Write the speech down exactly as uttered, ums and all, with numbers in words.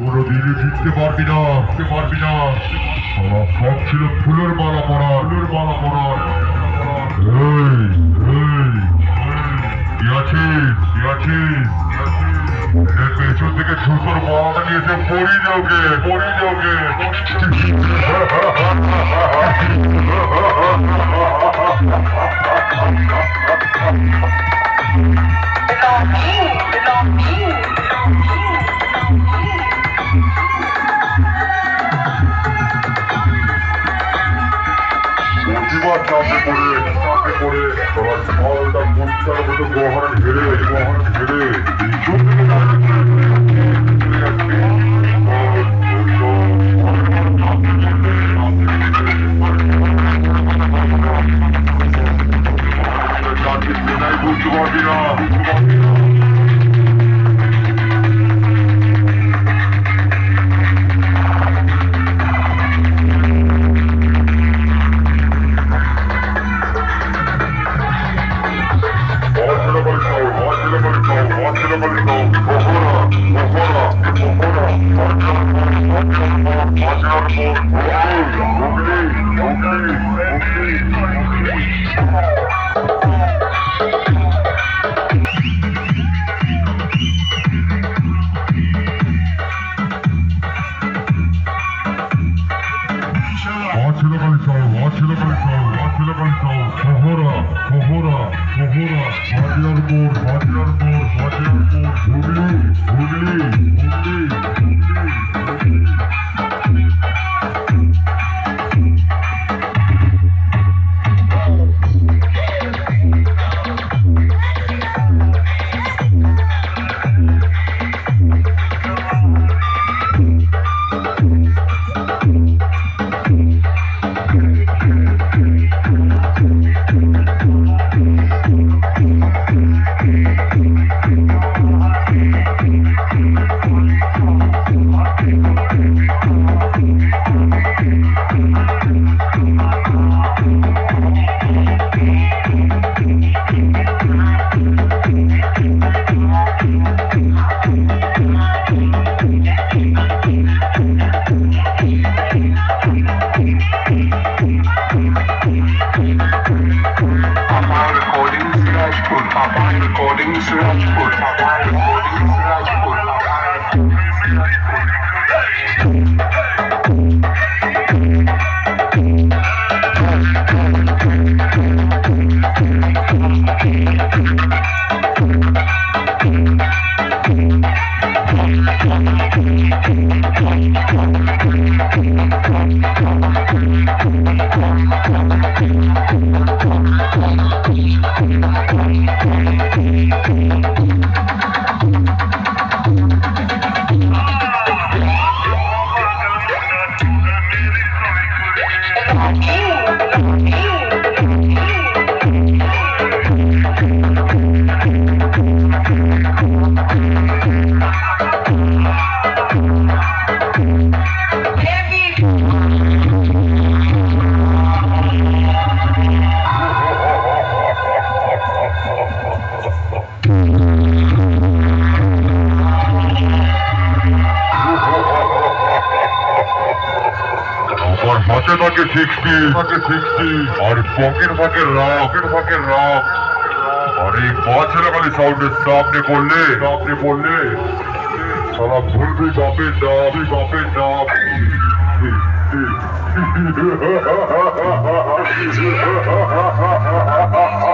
কোনোদিনই জিততে পারবি না, জিততে পারবি না। আমার সব ছিল ফুলের মালা পরা, ফুলের মালা পরা। এই এই কি আছিস, কি আছিস? এর পেছন থেকে ছুতোর মালাটা নিয়েছে, পড়ি যাওকে, পড়ি যাওকে। প্রতিবার চাপে পড়ে চাপে পড়ে তোমার ফলটা মুক্তার মতো গহন ঘিরে গহন ঘিরে পিছন থেকে বুঝতে পারবি না, বুঝতে পারবি না। সিক্সটি সিক্সটি আর পকেট ফাঁকের রাগ পকেট ফাঁকের রাগ আর এই বাছারাকালী সাউন্ডের সামনে করলে সামনে করলে সারা ভুলবি বাপের নাম বাপের নাম